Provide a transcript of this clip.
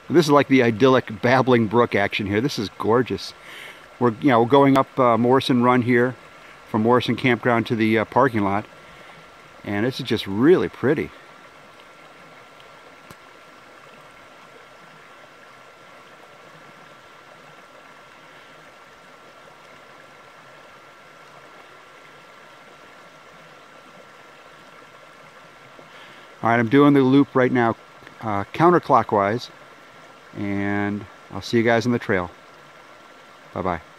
This is like the idyllic babbling brook action here. This is gorgeous. We're going up Morrison Run here from Morrison Campground to the parking lot, and this is just really pretty. All right, I'm doing the loop right now counterclockwise, and I'll see you guys on the trail. Bye-bye.